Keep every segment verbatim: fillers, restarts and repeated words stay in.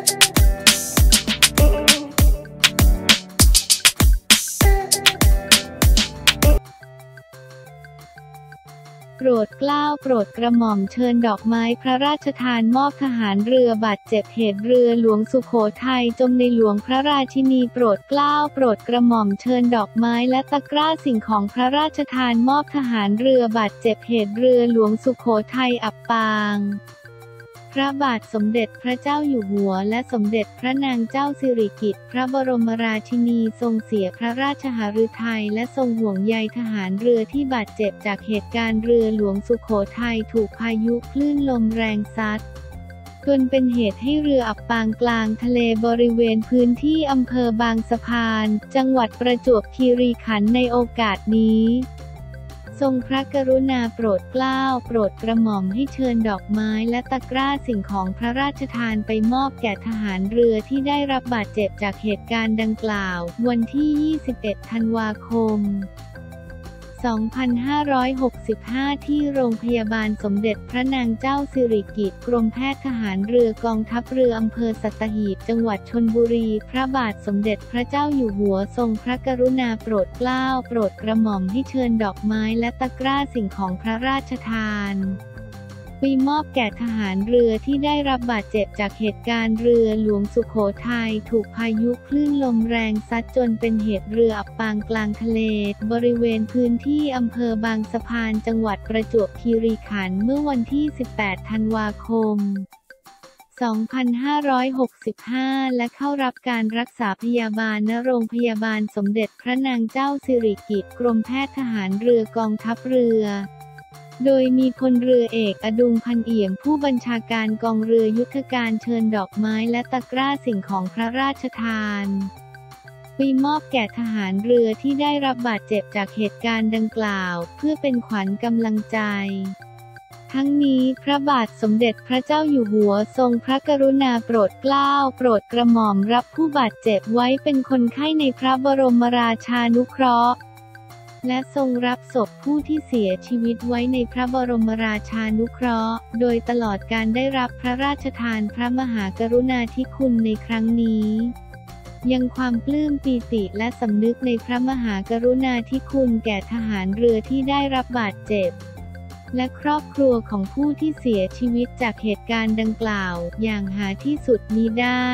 โปรดเกล้าโปรดกระหม่อมเชิญดอกไม้พระราชทานมอบทหารเรือบาดเจ็บเหตุเรือหลวงสุโขทัยจมในหลวงพระราชินีโปรดเกล้าโปรดกระหม่อมเชิญดอกไม้และตะกร้าสิ่งของพระราชทานมอบทหารเรือบาดเจ็บเหตุเรือหลวงสุโขทัยอับปางพระบาทสมเด็จพระเจ้าอยู่หัวและสมเด็จพระนางเจ้าสิริกิติ์พระบรมราชินีทรงเสียพระราชหฤทัยและทรงห่วงใยทหารเรือที่บาดเจ็บจากเหตุการณ์เรือหลวงสุโขทัยถูกพายุคลื่นลมแรงซัดจนเป็นเหตุให้เรืออับปางกลางทะเลบริเวณพื้นที่อำเภอบางสะพานจังหวัดประจวบคีรีขันธ์ในโอกาสนี้ทรงพระกรุณาโปรดเกล้าโปรดกระหม่อมให้เชิญดอกไม้และตะกร้าสิ่งของพระราชทานไปมอบแก่ทหารเรือที่ได้รับบาดเจ็บจากเหตุการณ์ดังกล่าววันที่ ยี่สิบเอ็ด ธันวาคม สองพันห้าร้อยหกสิบห้า ที่โรงพยาบาลสมเด็จพระนางเจ้าสิริกิติ์กรมแพทย์ทหารเรือกองทัพเรืออำเภอสัตหีบจังหวัดชลบุรีพระบาทสมเด็จพระเจ้าอยู่หัวทรงพระกรุณาโปรดเกล้าโปรดกระหม่อมให้เชิญดอกไม้และตะกร้าสิ่งของพระราชทานไปมอบแก่ทหารเรือที่ได้รับบาดเจ็บจากเหตุการณ์เรือหลวงสุโขทัยถูกพายุคลื่นลมแรงซัดจนเป็นเหตุเรืออับปางกลางทะเลบริเวณพื้นที่อำเภอบางสะพานจังหวัดประจวบคีรีขันธ์เมื่อวันที่ สิบแปด ธันวาคม สองพันห้าร้อยหกสิบห้า และเข้ารับการรักษาพยาบาลณโรงพยาบาลสมเด็จพระนางเจ้าสิริกิติ์กรมแพทย์ทหารเรือกองทัพเรือโดยมีพลเรือเอกอดุงพันเอี่ยมผู้บัญชาการกองเรือยุทธการเชิญดอกไม้และตะกร้าสิ่งของพระราชทานไปมอบแก่ทหารเรือที่ได้รับบาดเจ็บจากเหตุการณ์ดังกล่าวเพื่อเป็นขวัญกำลังใจทั้งนี้พระบาทสมเด็จพระเจ้าอยู่หัวทรงพระกรุณาโปรดเกล้าโปรดกระหม่อมรับผู้บาดเจ็บไว้เป็นคนไข้ในพระบรมราชานุเคราะห์และทรงรับศพผู้ที่เสียชีวิตไว้ในพระบรมราชานุเคราะห์โดยตลอดการได้รับพระราชทานพระมหากรุณาธิคุณในครั้งนี้ยังความปลื้มปีติและสำนึกในพระมหากรุณาธิคุณแก่ทหารเรือที่ได้รับบาดเจ็บและครอบครัวของผู้ที่เสียชีวิตจากเหตุการณ์ดังกล่าวอย่างหาที่สุดมิได้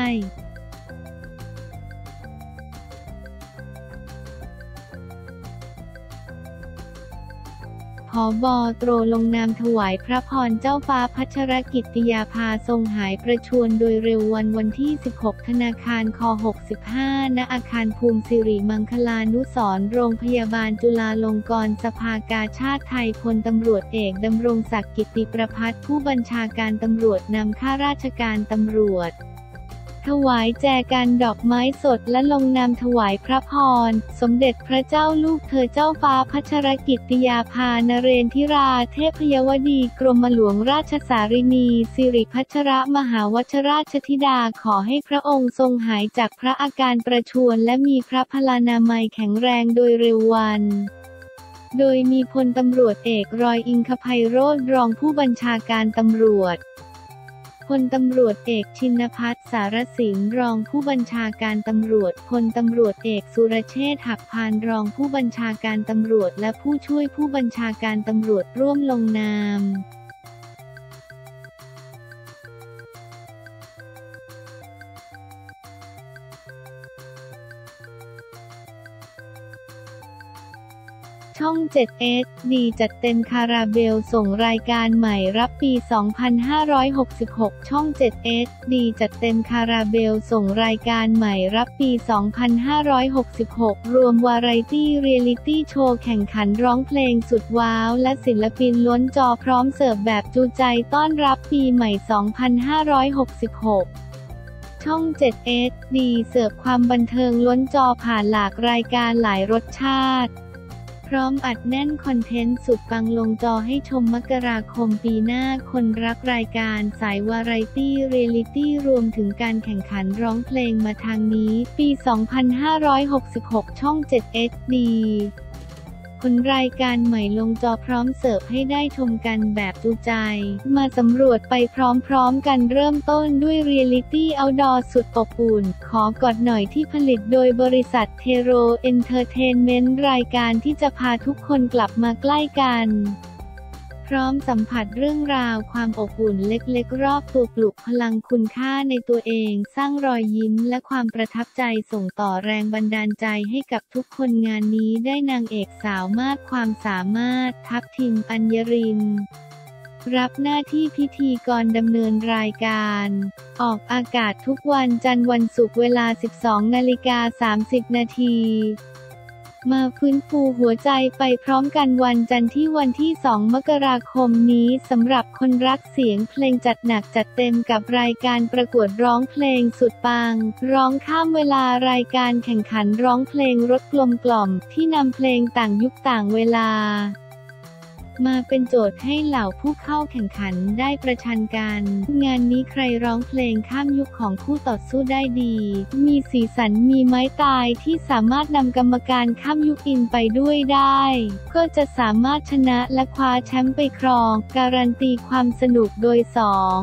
ผบ.โตรลงนามถวายพระพรเจ้าฟ้าพัชรกิติยาภาทรงหายประชวรโดยเร็ววันวันที่ สิบหก ธนาคารค หกสิบห้า ณ อาคารภูมิสิริมังคลานุสรณ์โรงพยาบาลจุฬาลงกรณ์สภากาชาดไทยพลตำรวจเอกดำรงศักดิ์กิติประภัสผู้บัญชาการตำรวจนำข้าราชการตำรวจถวายแจกันดอกไม้สดและลงนามถวายพระพรสมเด็จพระเจ้าลูกเธอเจ้าฟ้าพัชรกิติยาภานเรนทิราเทพยวดีกรมหลวงราชสารินีสิริพัชรมหาวชราชธิดาขอให้พระองค์ทรงหายจากพระอาการประชวรและมีพระพลานามัยแข็งแรงโดยเร็ววันโดยมีพลตำรวจเอกรอยอิงคไพโรจน์รองผู้บัญชาการตำรวจพลตำรวจเอกชินภัทร สารสินรองผู้บัญชาการตำรวจพลตำรวจเอกสุรเชษฐ์ หักพานรองผู้บัญชาการตำรวจและผู้ช่วยผู้บัญชาการตำรวจร่วมลงนามช่อง เจ็ด เอส ดี จัดเต็มคาราเบลส่งรายการใหม่รับปี สองพันห้าร้อยหกสิบหก ช่อง เจ็ด เอส ดี จัดเต็มคาราเบลส่งรายการใหม่รับปี สองพันห้าร้อยหกสิบหก รวมวาไรตี้เรียลิตี้โชว์แข่งขันร้องเพลงสุดว้าวและศิลปินล้นจอพร้อมเสิร์ฟแบบจูใจต้อนรับปีใหม่ สองพันห้าร้อยหกสิบหก ช่อง เจ็ด เอส ดี เสิร์ฟความบันเทิงล้นจอผ่านหลากรายการหลายรสชาติพร้อมอัดแน่นคอนเทนต์สุดปังลงจอให้ชมมกราคมปีหน้าคนรักรายการสายวาไรตี้เรียลิตี้รวมถึงการแข่งขันร้องเพลงมาทางนี้ปี สองพันห้าร้อยหกสิบหก ช่อง เจ็ด เอส ดีคนรายการใหม่ลงจอพร้อมเสิร์ฟให้ได้ชมกันแบบจุใจมาสำรวจไปพร้อมๆกันเริ่มต้นด้วยเรียลิตี้เอาท์ดอร์สุดอบอุ่นขอกอดหน่อยที่ผลิตโดยบริษัทเทโรเอนเตอร์เทนเมนต์รายการที่จะพาทุกคนกลับมาใกล้กันพร้อมสัมผัสเรื่องราวความอบอุ่นเล็กๆรอบตัวปลุกพลังคุณค่าในตัวเองสร้างรอยยิ้มและความประทับใจส่งต่อแรงบันดาลใจให้กับทุกคนงานนี้ได้นางเอกสาวมากความสามารถทัพทิม อัญญรินทร์รับหน้าที่พิธีกรดำเนินรายการออกอากาศทุกวันจันทร์วันศุกร์เวลา สิบสองนาฬิกาสามสิบนาทีมาฟื้นฟูหัวใจไปพร้อมกันวันจันทร์ที่วันที่สองมกราคมนี้สำหรับคนรักเสียงเพลงจัดหนักจัดเต็มกับรายการประกวดร้องเพลงสุดปังร้องข้ามเวลารายการแข่งขันร้องเพลงรสกลมกล่อมที่นำเพลงต่างยุคต่างเวลามาเป็นโจทย์ให้เหล่าผู้เข้าแข่งขันได้ประชันกันงานนี้ใครร้องเพลงข้ามยุคของคู่ต่อสู้ได้ดีมีสีสันมีไม้ตายที่สามารถนำกรรมการข้ามยุคอินไปด้วยได้ก็จะสามารถชนะและคว้าแชมป์ไปครองการันตีความสนุกโดยสอง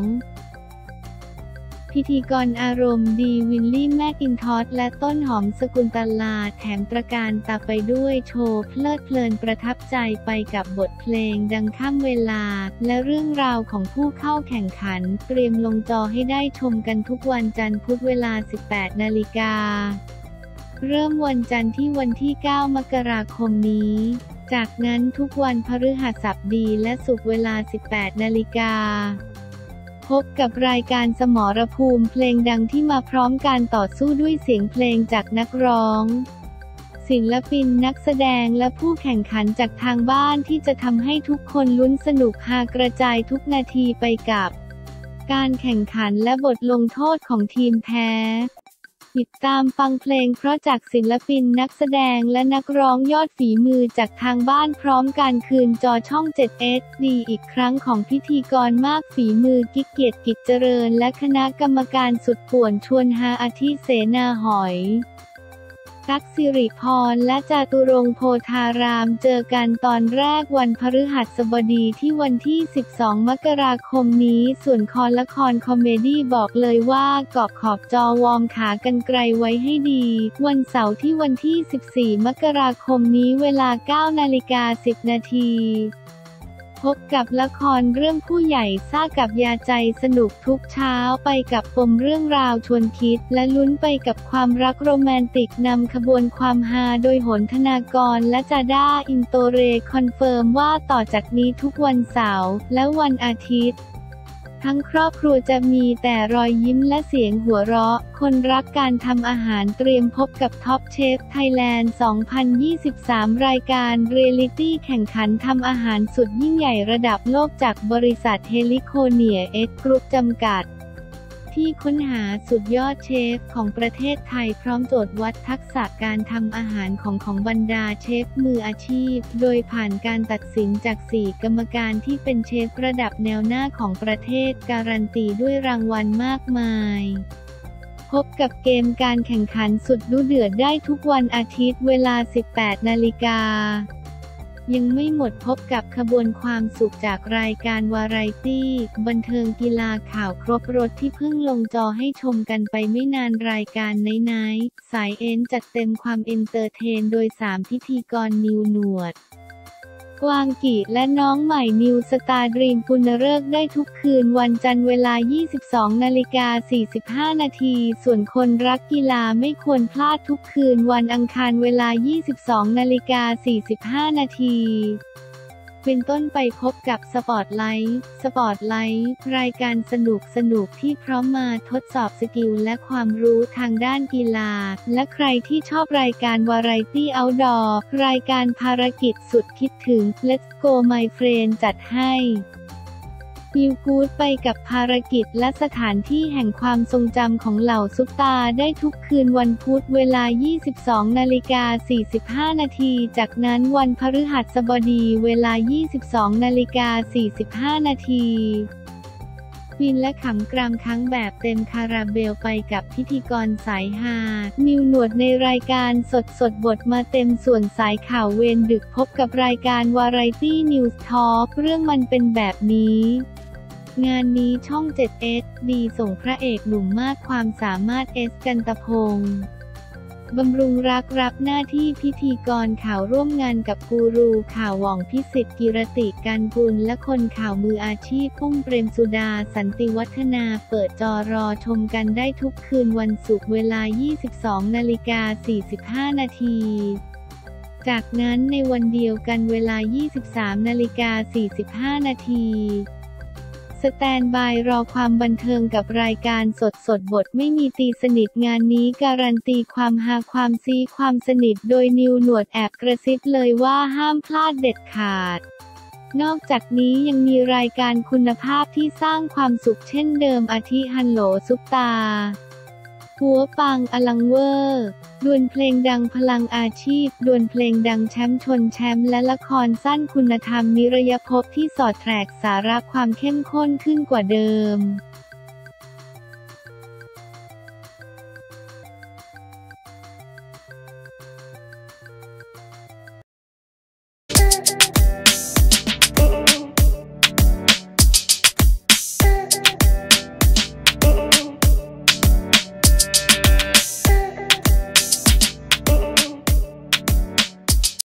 พิธีกรอารมณ์ดีวิลลี่แมคอินทอชและต้นหอมสกุลตลาแถมตระการตาไปด้วยโชว์เพลิดเพลินประทับใจไปกับบทเพลงดังข้ามเวลาและเรื่องราวของผู้เข้าแข่งขันเตรียมลงจอให้ได้ชมกันทุกวันจันทร์พุธเวลา สิบแปดนาฬิกาเริ่มวันจันทร์ที่วันที่เก้ามกราคมนี้จากนั้นทุกวันพฤหัสบดีและศุกร์เวลา สิบแปดนาฬิกาพบกับรายการสมรภูมิเพลงดังที่มาพร้อมการต่อสู้ด้วยเสียงเพลงจากนักร้องศิลปินนักแสดงและผู้แข่งขันจากทางบ้านที่จะทำให้ทุกคนลุ้นสนุกฮากระจายทุกนาทีไปกับการแข่งขันและบทลงโทษของทีมแพ้ติดตามฟังเพลงเพราะจากศิลปินนักแสดงและนักร้องยอดฝีมือจากทางบ้านพร้อมการคืนจอช่อง เจ็ด เอช ดี อีกครั้งของพิธีกรมากฝีมือกิ๊กเกียรติกิจเจริญและคณะกรรมการสุดป่วนชวนฮาอาทิเสนาหอยตั๊กสิริพรและจาตุรงค์โพธารามเจอกันตอนแรกวันพฤหัสบดีที่วันที่สิบสองมกราคมนี้ส่วนคอละครคอมเมดี้บอกเลยว่ากอบขอบจอวอร์มขากันไกลไว้ให้ดีวันเสาร์ที่วันที่สิบสี่มกราคมนี้เวลา เก้านาฬิกาสิบนาทีพบกับละครเรื่องผู้ใหญ่ซ่ากับยาใจสนุกทุกเช้าไปกับปมเรื่องราวชวนคิดและลุ้นไปกับความรักโรแมนติกนำขบวนความฮาโดยหนธนากรและจาด้าอินโตเรคอนเฟิร์มว่าต่อจากนี้ทุกวันเสาร์และวันอาทิตย์ทั้งครอบครัวจะมีแต่รอยยิ้มและเสียงหัวเราะคนรักการทำอาหารเตรียมพบกับท็อปเชฟไทยแลนด์ สองพันยี่สิบสาม รายการเรียลิตี้แข่งขันทำอาหารสุดยิ่งใหญ่ระดับโลกจากบริษัทเฮลิโคเนียเอ็กซ์กรุ๊ปจำกัดที่ค้นหาสุดยอดเชฟของประเทศไทยพร้อมโจทย์วัดทักษะการทำอาหารของของบรรดาเชฟมืออาชีพโดยผ่านการตัดสินจากสี่กรรมการที่เป็นเชฟระดับแนวหน้าของประเทศการันตีด้วยรางวัลมากมายพบกับเกมการแข่งขันสุดดุเดือดได้ทุกวันอาทิตย์เวลา สิบแปดนาฬิกายังไม่หมดพบกับขบวนความสุขจากรายการวาไรตี้บันเทิงกีฬาข่าวครบรสที่เพิ่งลงจอให้ชมกันไปไม่นานรายการไนท์สายเอ็นจัดเต็มความเอนเตอร์เทนโดยสามพิธีกรนิวหนวดกวางกีและน้องใหม่นิวสตาร์ดรีมปุณฤกษ์ได้ทุกคืนวันจันทร์เวลา ยี่สิบสองนาฬิกาสี่สิบห้านาทีส่วนคนรักกีฬาไม่ควรพลาดทุกคืนวันอังคารเวลา ยี่สิบสองนาฬิกาสี่สิบห้านาทีเป็นต้นไปพบกับสปอตไลท์สปอตไลท์รายการสนุกสนุกที่พร้อมมาทดสอบสกิลและความรู้ทางด้านกีฬาและใครที่ชอบรายการวาไรตี้เอาท์ดอร์รายการภารกิจสุดคิดถึง Let's Go My Friend จัดให้ฟีลกู๊ดไปกับภารกิจและสถานที่แห่งความทรงจำของเหล่าซุปตาได้ทุกคืนวันพุธเวลา ยี่สิบสองนาฬิกาสี่สิบห้านาทีจากนั้นวันพฤหัสบดีเวลา ยี่สิบสองนาฬิกาสี่สิบห้านาทีฟินและขำกรามทั้งแบบเต็มคาราเบลไปกับพิธีกรสายฮานิวหนวดในรายการสดสดบทมาเต็มส่วนสายข่าวเวรดึกพบกับรายการวาไรตี้นิวส์ทอล์คเรื่องมันเป็นแบบนี้งานนี้ช่อง เจ็ด เอส ดี ส่งพระเอกหนุ่มมากความสามารถเอส กันตพงษ์บำรุงรักรับหน้าที่พิธีกรข่าวร่วมงานกับกูรูข่าวหว่องพิสิทธิ์กิรติการกุลและคนข่าวมืออาชีพปุ้มเปรมสุดาสันติวัฒนาเปิดจอรอชมกันได้ทุกคืนวันศุกร์เวลา ยี่สิบสองนาฬิกาสี่สิบห้านาทีจากนั้นในวันเดียวกันเวลา ยี่สิบสามนาฬิกาสี่สิบห้านาทีสแตนบายรอความบันเทิงกับรายการสดสดบทไม่มีตีสนิทงานนี้การันตีความฮาความซีความสนิทโดยนิวหนวดแอบกระซิบเลยว่าห้ามพลาดเด็ดขาดนอกจากนี้ยังมีรายการคุณภาพที่สร้างความสุขเช่นเดิมอาทิฮัลโหลซุปตาหัวปังอลังเวอร์ดวลเพลงดังพลังอาชีพดวลเพลงดังแชมป์ชนแชมป์และละครสั้นคุณธรรมนิรยภพที่สอดแทรกสาระความเข้มข้นขึ้นกว่าเดิม